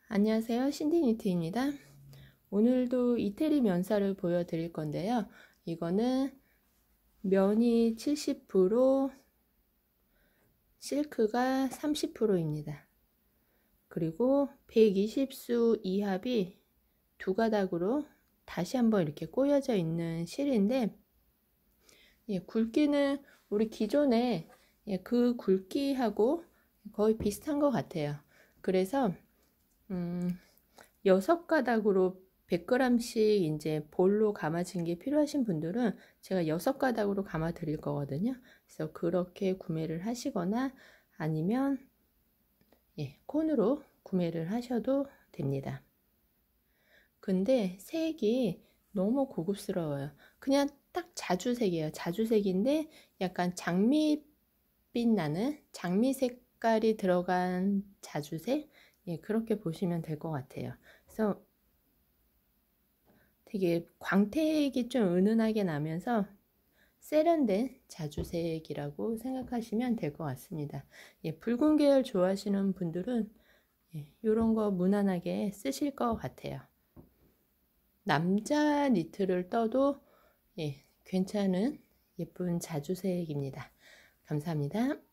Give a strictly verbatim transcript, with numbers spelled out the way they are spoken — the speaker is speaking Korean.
안녕하세요, 신디니트입니다. 오늘도 이태리 면사를 보여드릴 건데요. 이거는 면이 칠십 퍼센트, 실크가 삼십 퍼센트입니다. 그리고 백이십 수 이합이 두 가닥으로 다시 한번 이렇게 꼬여져 있는 실인데, 예, 굵기는 우리 기존에 예, 그 굵기하고 거의 비슷한 것 같아요. 그래서 음, 여섯 가닥으로 백 그램씩 이제 볼로 감아진 게 필요하신 분들은 제가 여섯 가닥으로 감아 드릴 거거든요. 그래서 그렇게 구매를 하시거나 아니면 예, 콘으로 구매를 하셔도 됩니다. 근데 색이 너무 고급스러워요. 그냥 딱 자주색이에요. 자주색인데 약간 장미빛 나는 장미 색깔이 들어간 자주색, 예, 그렇게 보시면 될 것 같아요. 그래서 되게 광택이 좀 은은하게 나면서 세련된 자주색이라고 생각하시면 될 것 같습니다. 예, 붉은 계열 좋아하시는 분들은 예, 이런 거 무난하게 쓰실 것 같아요. 남자 니트를 떠도 예, 괜찮은 예쁜 자주색입니다. 감사합니다.